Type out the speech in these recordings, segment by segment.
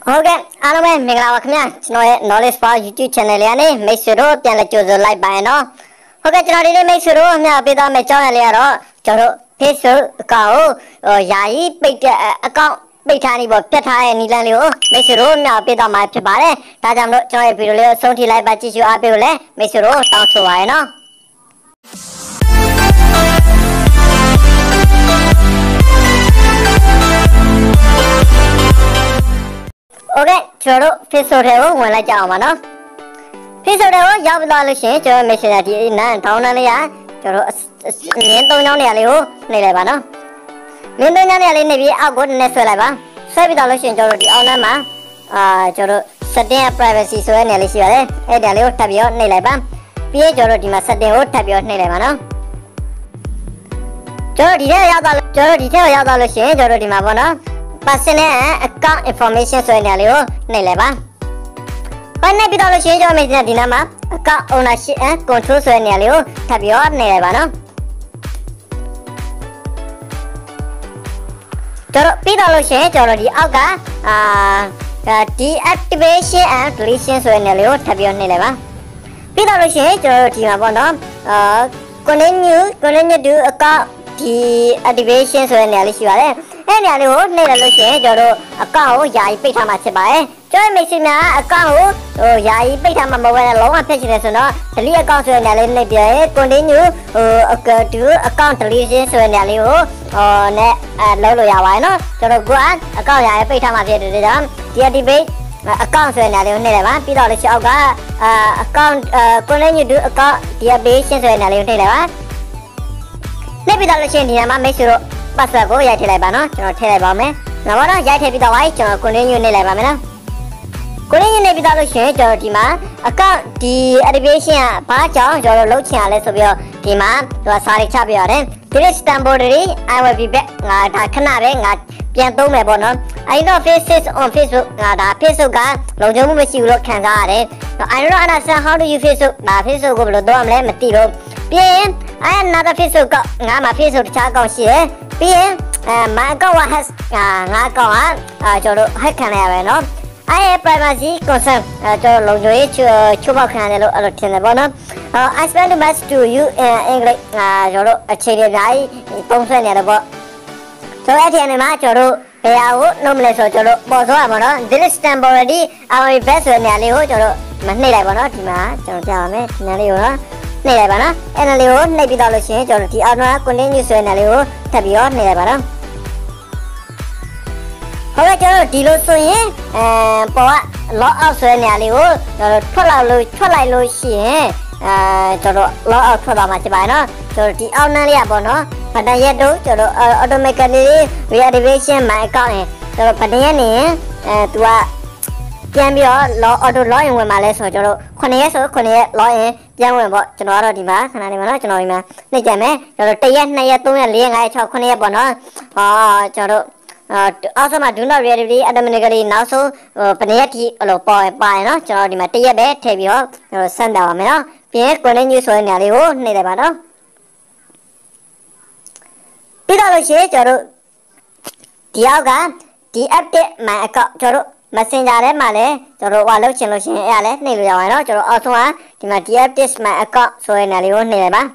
ဟုတ်ကဲ့အားလုံးပဲမင်္ဂလာပါခင်ဗျာကျွန်တော်ရဲ့ Knowledge Power YouTube Channel လေးကနေမိတ်ဆွေတို့ပြန်လည်ကြိုဆိုလိုက်ပါရနော်ဟုတ်ကဲ့ကျွန်တော်ဒီနေ့မိတ်ဆွေတို့အမျှပေးသွားမယ့်အကြောင်းအရာလေးကတော့ကျွန်တော်တို့ Facebook အကောင့်ကိုယာယီပိတ်တဲ့အကောင့်ပိတ်ထားနေပေါ့ပြတ်ထားတဲ့နီလန်းလေးကိုမိတ်ဆွေတို့အမျှပေးသွားမှာဖြစ်ပါတယ်ဒါကြောင့်မလို့ကျွန်တော်ရဲ့ဗီဒီယိုလေးကိုအဆုံးထိလိုက်ပါကြည့်ရှုအားပေးလို့လည်းမိတ်ဆွေတို့တောင်းဆိုပါရနော်โอเคကျွန်တော်တို့ Facebook ထဲကိုဝင်လိုက်ကြအောင်ပါနော် Facebook ထဲကိုရောက်သွားလို့ရှိရင်ကျွန်တော် Messenger ဒီနန်းထောင်းနှန်းလေးကကျွန်တော်တို့မြင်း၃ချောင်းနေရာလေးကိုနှိပ်လိုက်ပါနော်မြင်း၃ချောင်းနေရာလေးနှိပ်ပြီးအောက်ကိုနည်းနည်းဆွဲလိုက်ပါဆွဲပြီးတော့လို့ရှိရင်ကျွန်တော်တို့ဒီအောက်နှန်းမှာကျွန်တော်တို့ setting privacy ဆိုတဲ့နေရာလေးရှိပါတယ်အဲ့ဒီနေရာလေးကိုထပ်ပြီးတော့နှိပ်လိုက်ပါပြီးရင်ကျွန်တော်တို့ဒီမှာ setting ကိုထပ်ပြီးတော့နှိပ်လိုက်ပါနော်ကျွန်တော်ဒီထဲရောက်သွားလို့ရှိရင်ကျွန်တော်တို့ဒီမှာပေါ့နော်personal account information ဆိုတဲ့နေရာလေးကိုနှိပ်လိုက်ပါ။ဘာနဲ့ပြီးတော့လို့ရှိရင်ကျွန်တော်မြင်ဒီနားမှာ account ownership and control ဆိုတဲ့နေရာလေးကိုထပ်ပြီးတော့နှိပ်လိုက်ပါနော်။ကျွန်တော်ပြီးတော့လို့ရှိရင်ကျွန်တော်ဒီအောက်ကdeactivation and deletion ဆိုတဲ့နေရာလေးကိုထပ်ပြီးတော့နှိပ်လိုက်ပါ။ပြီးတော့လို့ရှိရင်ကျွန်တော်ဒီမှာပေါ့နော်continue to account deactivation ဆိုတဲ့နေရာလေးရှိပါတယ်။အဲ့နေရာလေးကိုနှိပ်လိုက်လို့ရှိရင်ကျွန်တော်တို့အကောင့်ကိုယာယီပိတ်ထားမှာဖြစ်ပါတယ်ကျွန်တော်မိတ်ဆွေများအကောင့်ကိုယာယီပိတ်ထားမှာမဟုတ်ဘဲလုံးဝဖျက်ချင်တယ်ဆိုတော့ delete account ဆိုတဲ့နေရာလေးနှိပ်ပြီး continue to account deletion ဆိုတဲ့နေရာလေးကိုနဲ့လုပ်လို့ရပါတယ်နော်ကျွန်တော်ကအကောင့်ယာယီပိတ်ထားမှာဖြစ်တဲ့ကြောင့် deactivate account ဆိုတဲ့နေရာလေးကိုနှိပ်လိုက်ပါပြီးတော့လည်းအောက်ကaccount continue to account deactivation ဆိုတဲ့နေရာလေးကိုနှိပ်လိုက်ပါနှိပ်ပြီးတော့လည်းဒီနေရာမှာမိတ်ဆွေတို့password ကိုရိုက်ထည့်လိုက်ပါနော်ကျွန်တော်ထည့်လိုက်ပါမယ်။နောက်တော့ရိုက်ထည့်ပြီးတော့ကျွန်တော် continue နှိပ်လိုက်ပါမယ်နော်။ continue နှိပ်ပြီးတော့လို့ရှိရင်ကျွန်တော်ဒီမှာ account deactivation ကဘာကြောင့်ကျွန်တော်လုပ်ချင်ရလဲဆိုပြီးတော့ဒီမှာသူကစာရိတ်ချပြရတယ်။ This temporary I will be back ငါဒါခဏပဲငါပြန်သုံးမယ်ပေါ့နော်။ I know faces on Facebook ငါဒါ Facebook ကလုံခြုံမှုမရှိဘူးလို့ခံစားရတယ်။ I don't understand how to use Facebook ဒါ Facebook ကိုဘယ်လိုသုံးရမလဲမသိတော့ပြီးရင် I have another Facebook ကငါမှာ Facebook တခြားအကောင့်ရှိတယ်ပြီးရင်my account has ငါအကောင့်ကကျွန်တော်တို့ hack ခံရပဲเนาะ I have privacy concern ကျွန်တော်လုံခြုံရေးချိုးဖောက်ခံရတယ်လို့အဲ့လိုထင်တယ်ပေါ့နော် I spend much to you in English ကျွန်တော်တို့အခြေအနေအများကြီးပုံဆွဲနေတယ်ပေါ့ဆိုတော့အဲ့ဒီအနေမှာကျွန်တော်တို့ဘယ်ဟာကိုနှုတ်မလဲဆိုတော့ကျွန်တော်တို့ပေါ်ဆိုရမှာเนาะ this temporary our best ဆိုတဲ့နေရာလေးကိုကျွန်တော်တို့မနှိပ်လိုက်ပါเนาะဒီမှာကျွန်တော်ပြပါမယ်ဒီနေရာလေးကိုเนาะနှိပ်လိုက်ပါနော်အဲ့ဒါလေးကိုနှိပ်ပြီးတော့လို့ရှိရင်ကျွန်တော်ဒီအောက်မှာ continue ဆိုတဲ့နေရာလေးကိုထပ်ပြီးတော့နှိပ်လိုက်ပါနော်ဟုတ်ကဲ့ကျွန်တော်ဒီလိုဆိုရင်ပေါ်က log out ဆိုတဲ့နေရာလေးကိုကျွန်တော်ထွက်လိုက်လို့ရှိရင်ကျွန်တော် log out ထွက်သွားမှာဖြစ်ပါတယ်နော်ကျွန်တော်ဒီအောက်နှမ်းလေးကပေါ့နော်ဘတ်တန်ရက်တို့ကျွန်တော် automatically reactivation my account ကျွန်တော်ဘတ်တန်ရက်နေသူကပြန်ပြီးတော့ auto login ဝင်มาလဲဆိုတော့ကျွန်တော်9ရက်ဆို9ရက် login ပြန်ဝင်ပေါ့ကျွန်တော်ကတော့ဒီမှာခဏနေမှာနော်ကျွန်တော်ဒီမှာနှိပ်ကြမယ်ကျွန်တော်1ရက်2ရက်3ရက်4ရက်5ရက်6 9ရက်ပေါ့နော်ကျွန်တော်အောက်ဆုံးမှာ do not reactivate automatically နောက်ဆုံးဘယ်နှစ်ရက်ထိအဲ့လိုပါရနော်ကျွန်တော်ဒီမှာ1ရက်ပဲထည့်ပြီးတော့ကျွန်တော်ဆန်းတာပါမယ်နော်ပြီးရင် continue ဆိုတဲ့နေရာလေးကိုနှိပ်လိုက်ပါနော်ပြီးတော့လို့ရှိရင်ကျွန်တော်ဒီအောက်ကဒီ update my account ကျွန်တော်Messenger ထဲမှာလည်းကျွန်တော်ဟိုလုပ်ချင်လို့ရှိရင်အဲ့ဒါလည်းနှိပ်လို့ရပါတယ်เนาะကျွန်တော်အောက်ဆုံးကဒီမှာ deactivate my account ဆိုတဲ့နေရာလေးကိုနှိပ်လိုက်ပါ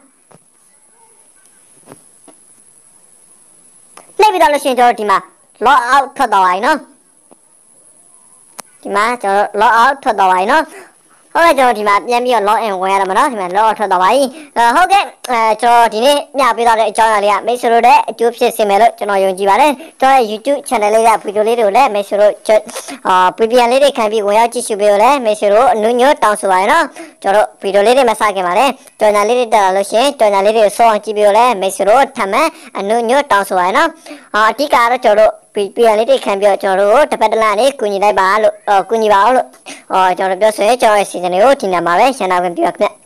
နှိပ်ပြီးတော့လို့ရှိရင်ကျွန်တော်ဒီမှာ log out ထွက်သွားပါပြီเนาะဒီမှာကျွန်တော် log out ထွက်သွားပါပြီเนาะဟုတ်ကဲ့ကျွန်တော်ဒီမှာပြန်ပြီးတော့ log in ဝင်ရမှာเนาะဒီမှာ log out ထွက်သွားပါပြီဟုတ်ကဲ့ကျွန်တော်ဒီနေ့ညပေးသွားတဲ့အကြောင်းအရာလေးကမိတ်ဆွေတို့ရဲ့အကျိုးဖြစ်စေမယ်လို့ကျွန်တော်ယုံကြည်ပါတယ်ကျွန်တော်ရဲ့ YouTube channel လေးကဗီဒီယိုလေးတွေကိုလည်းမိတ်ဆွေတို့ပြန်လေးတွေခံပြီးဝင်ရောက်ကြည့်ရှုပေးလို့လည်းမိတ်ဆွေတို့အနုညွတ်တောင်းဆိုပါရနော်ကျွန်တော်ဗီဒီယိုလေးတွေမစခင်ပါတယ်ကြော်ညာလေးတွေတက်လာလို့ရှိရင်ကြော်ညာလေးတွေစောအောင်ကြည့်ပေးလို့လည်းမိတ်ဆွေတို့ထပ်မံအနုညွတ်တောင်းဆိုပါရနော်အဓိကတော့ကျွန်တော်ပြန်လေးတွေခံပြီးတော့ကျွန်တော်တို့တစ်ပတ်တစ်လနဲ့ကူညီလိုက်ပါလို့ကူညီပါအောင်လို့ကျွန်တော်ပြောဆိုရင်ကျွန်တော်ရဲ့စီစဉ်လေးကိုဒီနေ့မှာပဲရှင်းတာဝင်ပြပါခင်ဗျ